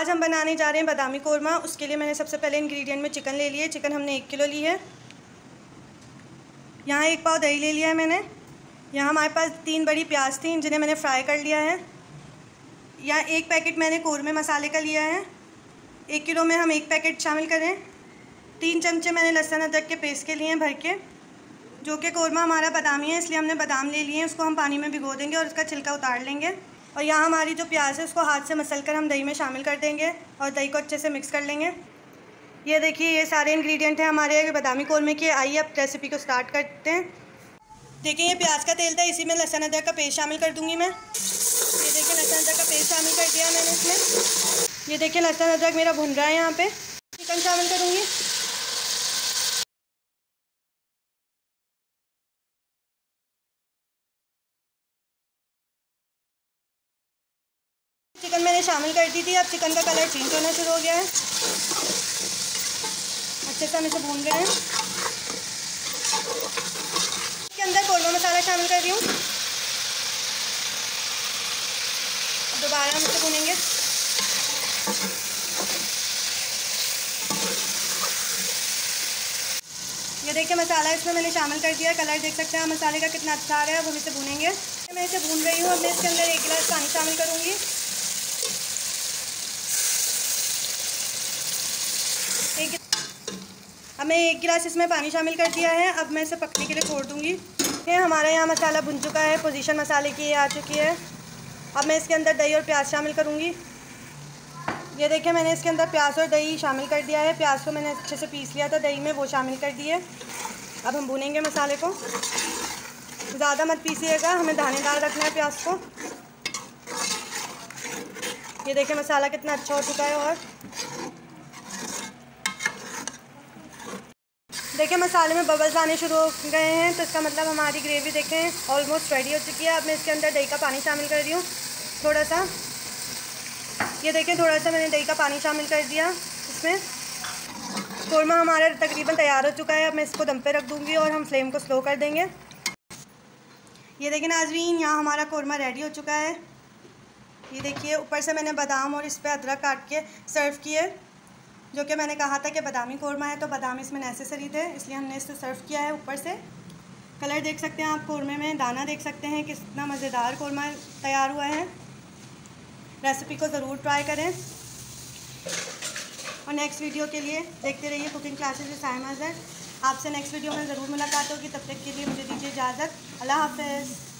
आज हम बनाने जा रहे हैं बादामी कोरमा। उसके लिए मैंने सबसे पहले इंग्रेडिएंट में चिकन ले लिए। चिकन हमने 1 किलो ली है। यहाँ 1 पाव दही ले लिया है मैंने। यहाँ हमारे पास 3 बड़ी प्याज थी जिन्हें मैंने फ्राई कर लिया है। यहाँ 1 पैकेट मैंने कोरमे मसाले का लिया है। 1 किलो में हम 1 पैकेट शामिल करें। 3 चमचे मैंने लहसुन अदरक के पेस्ट के लिए हैं भर के, जो कि कोरमा हमारा बादामी है इसलिए हमने बादाम ले लिए हैं। उसको हम पानी में भिगो देंगे और उसका छिलका उतार लेंगे। और यहाँ हमारी जो प्याज है उसको हाथ से मसलकर हम दही में शामिल कर देंगे और दही को अच्छे से मिक्स कर लेंगे। ये देखिए ये सारे इंग्रेडिएंट हैं हमारे बादामी कोरमे के। आइए अब रेसिपी को स्टार्ट करते हैं। देखिए ये प्याज का तेल था, इसी में लहसुन अदरक का पेस्ट शामिल कर दूँगी मैं। ये देखिए लहसुन अदरक का पेस्ट शामिल कर दिया मैंने इसमें। ये देखिए लहसुन अदरक मेरा भुन रहा है। यहाँ पे चिकन शामिल करूँगी। चिकन मैंने शामिल कर दी थी। अब चिकन का कलर चेंज होना शुरू हो गया है। अच्छे से हम इसे भून रहे हैं। इसके अंदर कोरमा मसाला शामिल कर रही हूँ। दोबारा हम इसे भूनेंगे। ये देखिए मसाला इसमें मैंने शामिल कर दिया। कलर देख सकते हैं मसाले का कितना अच्छा आ रहा है। अब हम इसे भूनेंगे। मैं इसे भून रही हूँ। अब मैं इसके अंदर 1 गिलास पानी शामिल करूँगी। अब मैं 1 गिलास इसमें पानी शामिल कर दिया है। अब मैं इसे पकने के लिए छोड़ दूँगी। ये हमारा यहाँ मसाला भुन चुका है। पोजीशन मसाले की ये आ चुकी है। अब मैं इसके अंदर दही और प्याज शामिल करूँगी। ये देखिए मैंने इसके अंदर प्याज और दही शामिल कर दिया है। प्याज को मैंने अच्छे से पीस लिया था दही में, वो शामिल कर दिए। अब हम भूनेंगे मसाले को। ज़्यादा मत पीसिएगा, हमें दानेदार रखना है प्याज को। ये देखिए मसाला कितना अच्छा हो चुका है। और देखिए मसाले में बबल्स आने शुरू हो गए हैं, तो इसका मतलब हमारी ग्रेवी देखें ऑलमोस्ट रेडी हो चुकी है। अब मैं इसके अंदर दही का पानी शामिल कर रही हूँ थोड़ा सा। ये देखें थोड़ा सा मैंने दही का पानी शामिल कर दिया इसमें। कोरमा हमारा तकरीबन तैयार हो चुका है। अब मैं इसको दम पे रख दूँगी और हम फ्लेम को स्लो कर देंगे। ये देखिए नाज़रीन यहाँ हमारा कोरमा रेडी हो चुका है। ये देखिए ऊपर से मैंने बादाम और इस पर अदरक काट के सर्व किए, जो कि मैंने कहा था कि बादामी कोरमा है तो बादाम इसमें नेसेसरी थे, इसलिए हमने इसको सर्व किया है ऊपर से। कलर देख सकते हैं आप कोरमे में, दाना देख सकते हैं कितना मज़ेदार कोरमा तैयार हुआ है। रेसिपी को ज़रूर ट्राई करें और नेक्स्ट वीडियो के लिए देखते रहिए कुकिंग क्लासेस विद साइमा ज़र। आपसे नेक्स्ट वीडियो में ज़रूर मुलाकात होगी। तब तक के लिए मुझे दीजिए इजाज़त। अल्लाह हाफ़िज़।